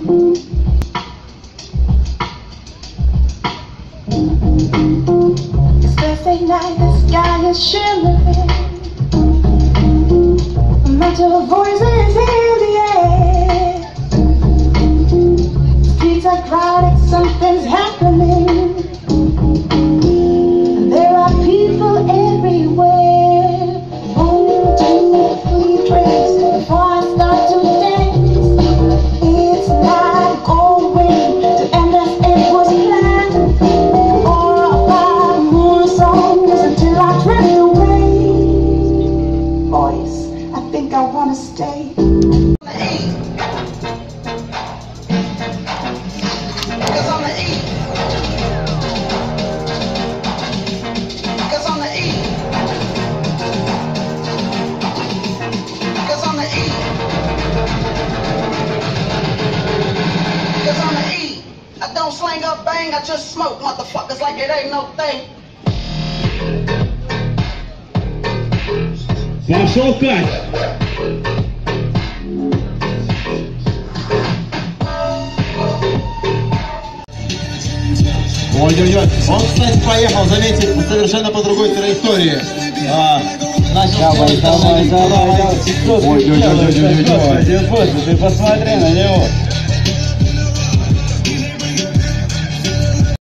It's Thursday night, the sky is shimmering. Metal voices in the air. Streets are crowded, something's happening. And there are people everywhere. 1, 2, 3 drinks before I start to dance. It's not going to end as it was planned. 4 or 5 more songs until I drift away. Boys, I think I wanna stay. I don't slang up bang, I just smoke motherfuckers like it ain't no thing. Пошел Кать! Ой-ой-ой. Он, кстати, поехал, заметьте, совершенно по другой траектории. Давай. Ой-ой-ой. Ты посмотри на него.